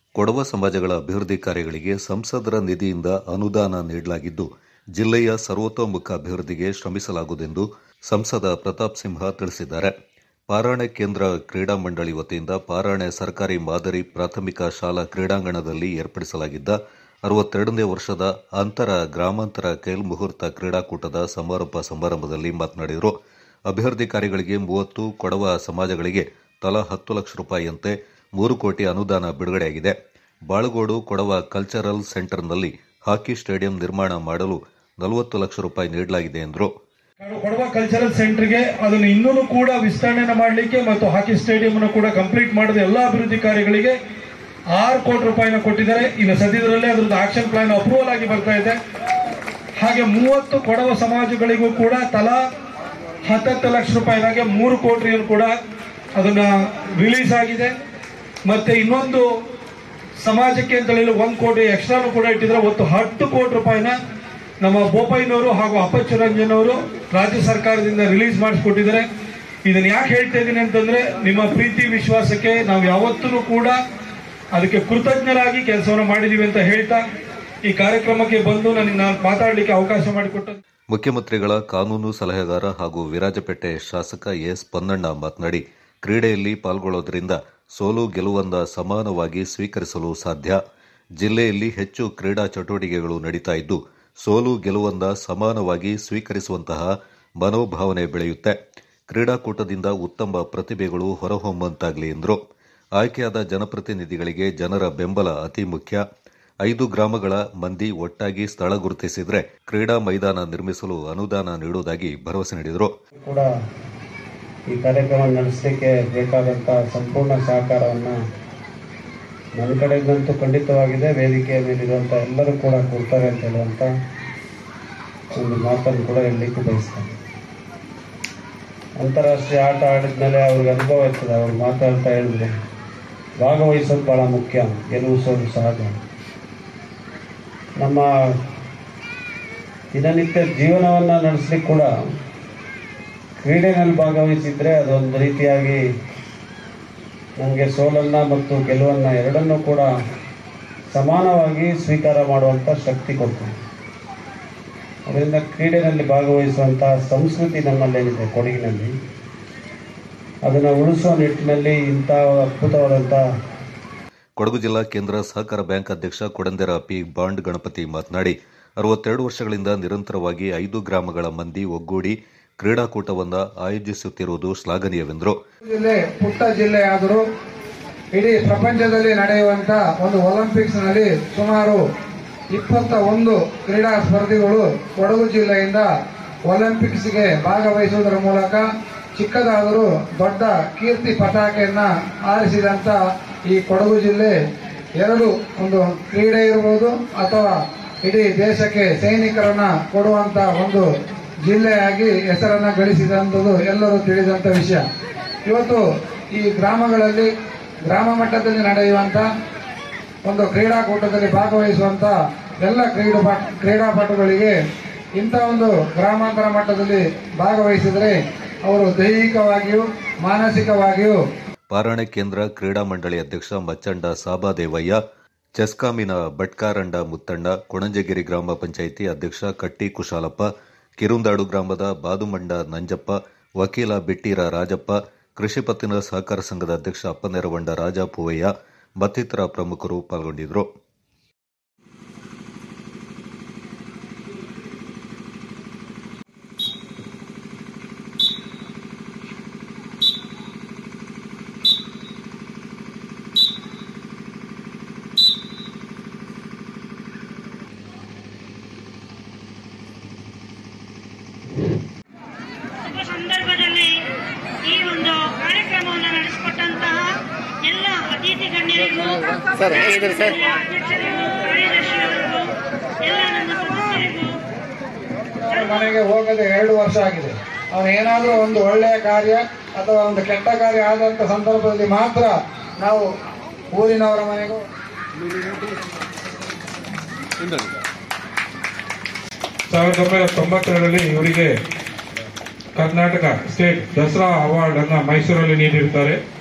ಕೊಡವ ಸಮಾಜಗಳ ಅಭಿವೃದ್ಧಿ ಕಾರ್ಯಗಳಿಗೆ ಸಂಸದರ ನಿಧಿಯಿಂದ ಅನುದಾನ ನೀಡಲಾಗಿದ್ದು, ಜಿಲ್ಲೆಯ ಸರ್ವತೋಮುಖ ಅಭಿವೃದ್ಧಿಗೆ ಶ್ರಮಿಸಲಾಗುವುದೆಂದು ಸಂಸದ ಪ್ರತಾಪ್ ಸಿಂಹ ತಿಳಿಸಿದ್ದಾರೆ. ಪಾರಾಣೆ ಕೇಂದ್ರ ಕ್ರೀಡಾ ಮಂಡಳಿ ವತಿಯಿಂದ ಪಾರಾಣೆ ಸರ್ಕಾರಿ ಮಾದರಿ ಪ್ರಾಥಮಿಕ ಶಾಲಾ ಕ್ರೀಡಾಂಗಣದಲ್ಲಿ ಏರ್ಪಡಿಸಲಾಗಿದ್ದ 62ನೇ ವರ್ಷದ ಅಂತರ ಗ್ರಾಮಾಂತರ ಖೇಲ್ ಮುಹೂರ್ತ ಕ್ರೀಡಾಕೂಟದ ಸಮಾರೋಪ ಸಮಾರಂಭದಲ್ಲಿ ಮಾತನಾಡಿದರು. ಅಭಿವೃದ್ಧಿ ಕಾರ್ಯಗಳಿಗೆ 30 ಕೊಡವ ಸಮಾಜಗಳಿಗೆ ತಲಾ 10 ಲಕ್ಷ ರೂಪಾಯಿಯಂತೆ 3 ಕೋಟಿ ಅನುದಾನ ಬಿಡುಗಡೆಯಾಗಿದೆ. ಬಾಳುಗೋಡು ಕೊಡವ ಕಲ್ಚರಲ್ ಸೆಂಟರ್ನಲ್ಲಿ ಹಾಕಿ ಸ್ಟೇಡಿಯಂ ನಿರ್ಮಾಣ ಮಾಡಲು 40 ಲಕ್ಷ ರೂಪಾಯಿ ನೀಡಲಾಗಿದೆ ಎಂದರು. ಕೊಡವ ಕಲ್ಚರಲ್ ಸೆಂಟರ್ಗೆ ಅದನ್ನು ಇನ್ನೂ ಕೂಡ ವಿಸ್ತರಣೆ ಮಾಡಲಿಕ್ಕೆ ಮತ್ತು ಹಾಕಿ ಸ್ಟೇಡಿಯಂ ಕೂಡ ಕಂಪ್ಲೀಟ್ ಮಾಡಿದ ಎಲ್ಲಾ ಅಭಿವೃದ್ಧಿ ಕಾರ್ಯಗಳಿಗೆ 6 ಕೋಟಿ ರೂಪಾಯಿನ ಕೊಟ್ಟಿದ್ದಾರೆ. ಇನ್ನು ಸದ್ಯದಲ್ಲೇ ಅದರದ್ದು ಆಕ್ಷನ್ ಪ್ಲಾನ್ ಅಪ್ರೂವಲ್ ಆಗಿ ಬರ್ತಾ ಇದೆ. ಹಾಗೆ 30 ಕೊಡವ ಸಮಾಜಗಳಿಗೂ ಕೂಡ ತಲಾ 10 ಲಕ್ಷ ರೂಪಾಯಿನಾಗೆ 3 ಕೋಟಿಯನ್ನು ಕೂಡ ಅದನ್ನ ರಿಲೀಸ್ ಆಗಿದೆ. ಮತ್ತೆ ಇನ್ನೊಂದು ಸಮಾಜಕ್ಕೆ ಅಂತ ಹೇಳಿ 1 ಕೋಟಿ ಎಕ್ಸ್ಟ್ರಾನು ಕೂಡ ಇಟ್ಟಿದ್ರೆ ಒಟ್ಟು 10 ಕೋಟಿ ರೂಪಾಯಿನ ನಮ್ಮ ಬೋಪಯ್ಯನವರು ಹಾಗೂ ಅಪ್ಪಚ್ಚು ರಂಜನ್ ಅವರು ರಾಜ್ಯ ಸರ್ಕಾರದಿಂದ ರಿಲೀಸ್ ಮಾಡಿಸ್ಕೊಟ್ಟಿದ್ದಾರೆ. ಇದನ್ನ ಯಾಕೆ ಹೇಳ್ತಾ ಇದ್ದೀನಿ ಅಂತಂದ್ರೆ, ನಿಮ್ಮ ಪ್ರೀತಿ ವಿಶ್ವಾಸಕ್ಕೆ ನಾವು ಯಾವತ್ತೂ ಕೂಡ ಅದಕ್ಕೆ ಕೃತಜ್ಞರಾಗಿ ಕೆಲಸವನ್ನು ಮಾಡಿದೀವಿ ಅಂತ ಹೇಳ್ತಾ ಈ ಕಾರ್ಯಕ್ರಮಕ್ಕೆ ಬಂದು ನಾನು ಮಾತಾಡಲಿಕ್ಕೆ ಅವಕಾಶ ಮಾಡಿಕೊಟ್ಟದ್ದು. ಮುಖ್ಯಮಂತ್ರಿಗಳ ಕಾನೂನು ಸಲಹೆಗಾರ ಹಾಗೂ ವಿರಾಜಪೇಟೆ ಶಾಸಕ ಎಸ್ ಪೊನ್ನಣ್ಣ ಮಾತನಾಡಿ, ಕ್ರೀಡೆಯಲ್ಲಿ ಪಾಲ್ಗೊಳ್ಳೋದ್ರಿಂದ ಸೋಲು ಗೆಲುವನ್ನ ಸಮಾನವಾಗಿ ಸ್ವೀಕರಿಸಲು ಸಾಧ್ಯ. ಜಿಲ್ಲೆಯಲ್ಲಿ ಹೆಚ್ಚು ಕ್ರೀಡಾ ಚಟುವಟಿಕೆಗಳು ನಡೀತಾ ಇದ್ದು, ಸೋಲು ಗೆಲುವನ್ನ ಸಮಾನವಾಗಿ ಸ್ವೀಕರಿಸುವಂತಹ ಮನೋಭಾವನೆ ಬೆಳೆಯುತ್ತೆ. ಕ್ರೀಡಾಕೂಟದಿಂದ ಉತ್ತಮ ಪ್ರತಿಭೆಗಳು ಹೊರಹೊಮ್ಮುವಂತಾಗಲಿ ಎಂದರು. ಆಯ್ಕೆಯಾದ ಜನಪ್ರತಿನಿಧಿಗಳಿಗೆ ಜನರ ಬೆಂಬಲ ಅತಿ ಮುಖ್ಯ. 5 ಗ್ರಾಮಗಳ ಮಂದಿ ಒಟ್ಟಾಗಿ ಸ್ಥಳ ಗುರುತಿಸಿದರೆ ಕ್ರೀಡಾ ಮೈದಾನ ನಿರ್ಮಿಸಲು ಅನುದಾನ ನೀಡುವುದಾಗಿ ಭರವಸೆ ನೀಡಿದರು. ಈ ಕಾರ್ಯಕ್ರಮ ನಡೆಸಲಿಕ್ಕೆ ಬೇಕಾದಂತಹ ಸಂಪೂರ್ಣ ಸಹಕಾರವನ್ನು ನನ್ನ ಕಡೆಗಂತೂ ಖಂಡಿತವಾಗಿದೆ. ವೇದಿಕೆಯ ಮೇಲಿರುವಂಥ ಎಲ್ಲರೂ ಕೂಡ ಕೊಡ್ತಾರೆ ಅಂತ ಹೇಳುವಂಥ ಒಂದು ಮಾತನ್ನು ಕೂಡ ಹೇಳಲಿಕ್ಕೆ ಬಯಸ್ತಾರೆ. ಅಂತಾರಾಷ್ಟ್ರೀಯ ಆಟ ಆಡಿದ್ಮೇಲೆ ಅವ್ರಿಗೆ ಅನುಭವ ಇರ್ತದೆ. ಅವ್ರು ಮಾತಾಡ್ತಾ ಹೇಳಿದ್ರೆ ಭಾಗವಹಿಸೋದು ಭಾಳ ಮುಖ್ಯ, ಗೆಲುವು ಸೋಲು ಸಹಜ. ನಮ್ಮ ದಿನನಿತ್ಯ ಜೀವನವನ್ನು ನಡೆಸಲಿಕ್ಕೆ ಕೂಡ ಕ್ರೀಡೆಯಲ್ಲಿ ಭಾಗವಹಿಸಿದರೆ ಅದೊಂದು ರೀತಿಯಾಗಿ ನಮಗೆ ಸೋಲನ್ನು ಮತ್ತು ಗೆಲುವನ್ನು ಎರಡನ್ನೂ ಕೂಡ ಸಮಾನವಾಗಿ ಸ್ವೀಕಾರ ಮಾಡುವಂಥ ಶಕ್ತಿ ಕೊಡ್ತದೆ. ಅದರಿಂದ ಕ್ರೀಡೆಯಲ್ಲಿ ಭಾಗವಹಿಸುವಂಥ ಸಂಸ್ಕೃತಿ ನಮ್ಮಲ್ಲೇನಿದೆ ಕೊಡಗಿನಲ್ಲಿ, ಅದನ್ನು ಉಳಿಸುವ ನಿಟ್ಟಿನಲ್ಲಿ ಇಂಥ ಅದ್ಭುತವಾದಂಥ ಕೊಡಗು ಜಿಲ್ಲಾ ಕೇಂದ್ರ ಸಹಕಾರ ಬ್ಯಾಂಕ್ ಅಧ್ಯಕ್ಷ ಕೊಡಂದೆರ ಪಿ ಬಾಂಡ್ ಗಣಪತಿ ಮಾತನಾಡಿ, 62 ವರ್ಷಗಳಿಂದ ನಿರಂತರವಾಗಿ 5 ಗ್ರಾಮಗಳ ಮಂದಿ ಒಗ್ಗೂಡಿ ಕ್ರೀಡಾಕೂಟವನ್ನು ಆಯೋಜಿಸುತ್ತಿರುವುದು ಶ್ಲಾಘನೀಯವೆಂದರು. ಜಿಲ್ಲೆ ಪುಟ್ಟ ಜಿಲ್ಲೆಯಾದರೂ ಇಡೀ ಪ್ರಪಂಚದಲ್ಲಿ ನಡೆಯುವಂತ ಒಂದು ಒಲಿಂಪಿಕ್ಸ್ನಲ್ಲಿ ಸುಮಾರು 21 ಕ್ರೀಡಾ ಸ್ಪರ್ಧಿಗಳು ಕೊಡಗು ಜಿಲ್ಲೆಯಿಂದ ಒಲಿಂಪಿಕ್ಸ್ಗೆ ಭಾಗವಹಿಸುವುದರ ಮೂಲಕ ಚಿಕ್ಕದಾದರೂ ದೊಡ್ಡ ಕೀರ್ತಿ ಪತಾಕೆಯನ್ನ ಆರಿಸಿದಂತ ಈ ಕೊಡಗು ಜಿಲ್ಲೆ ಒಂದು ಕ್ರೀಡೆ ಇರಬಹುದು ಅಥವಾ ಇಡೀ ದೇಶಕ್ಕೆ ಸೈನಿಕರನ್ನ ಕೊಡುವಂತ ಒಂದು ಜಿಲ್ಲೆಯಾಗಿ ಹೆಸರನ್ನ ಗಳಿಸಿದಂಥದ್ದು ಎಲ್ಲರೂ ತಿಳಿದಂತ ವಿಷಯ. ಇವತ್ತು ಈ ಗ್ರಾಮಗಳಲ್ಲಿ ಗ್ರಾಮ ಮಟ್ಟದಲ್ಲಿ ನಡೆಯುವಂತ ಒಂದು ಕ್ರೀಡಾಕೂಟದಲ್ಲಿ ಭಾಗವಹಿಸುವಂತ ಎಲ್ಲ ಕ್ರೀಡಾಪಟುಗಳಿಗೆ ಇಂಥ ಒಂದು ಗ್ರಾಮಾಂತರ ಮಟ್ಟದಲ್ಲಿ ಭಾಗವಹಿಸಿದರೆ ಅವರು ದೈಹಿಕವಾಗಿಯೂ ಮಾನಸಿಕವಾಗಿಯೂ. ಪಾರಾಣೆ ಕೇಂದ್ರ ಕ್ರೀಡಾ ಮಂಡಳಿ ಅಧ್ಯಕ್ಷ ಮಚ್ಚಂಡ ಸಾಬಾದೇವಯ್ಯ, ಚೆಸ್ಕಾಮಿನ ಬಟ್ಕಾರಂಡ ಮುತ್ತಣ್ಣ, ಕೊಣಂಜಗಿರಿ ಗ್ರಾಮ ಪಂಚಾಯಿತಿ ಅಧ್ಯಕ್ಷ ಕಟ್ಟಿ ಕುಶಾಲಪ್ಪ, ಕಿರುಂದಾಡು ಗ್ರಾಮದ ಬಾದುಮಂಡ ನಂಜಪ್ಪ, ವಕೀಲ ಬಿಟ್ಟೀರ ರಾಜಪ್ಪ, ಕೃಷಿ ಪತ್ತಿನ ಸಹಕಾರ ಸಂಘದ ಅಧ್ಯಕ್ಷ ಅಪ್ಪನೆರವಂಡ ರಾಜ ಪೂವಯ್ಯ ಮತ್ತಿತರ ಪ್ರಮುಖರು ಪಾಲ್ಗೊಂಡಿದ್ದರು. ಸಂದರ್ಭದಲ್ಲಿ ಈ ಒಂದು ಕಾರ್ಯಕ್ರಮವನ್ನು ನಡೆಸಿಕೊಟ್ಟಂತಹ ಎಲ್ಲ ಅತಿಥಿ ಗಣ್ಯರಿಗೂ, ಅಧ್ಯಕ್ಷರಿಗೂ, ಕಾರ್ಯದರ್ಶಿಯವರಿಗೂ, ಎಲ್ಲ ನನ್ನ ಸದಸ್ಯರಿಗೂ. ಮನೆಗೆ ಹೋಗದೆ 2 ವರ್ಷ ಆಗಿದೆ. ಅವನೇನಾದ್ರೂ ಒಂದು ಒಳ್ಳೆಯ ಕಾರ್ಯ ಅಥವಾ ಒಂದು ಕೆಟ್ಟ ಕಾರ್ಯ ಆದಂತ ಸಂದರ್ಭದಲ್ಲಿ ಮಾತ್ರ ನಾವು ಊರಿನವರ ಮನೆಗೂ 1992ರಲ್ಲಿ ಇವರಿಗೆ ಕರ್ನಾಟಕ ಸ್ಟೇಟ್ ದಸರಾ ಅವಾರ್ಡ್ ಅನ್ನ ಮೈಸೂರಲ್ಲಿ ನೀಡಿರುತ್ತಾರೆ.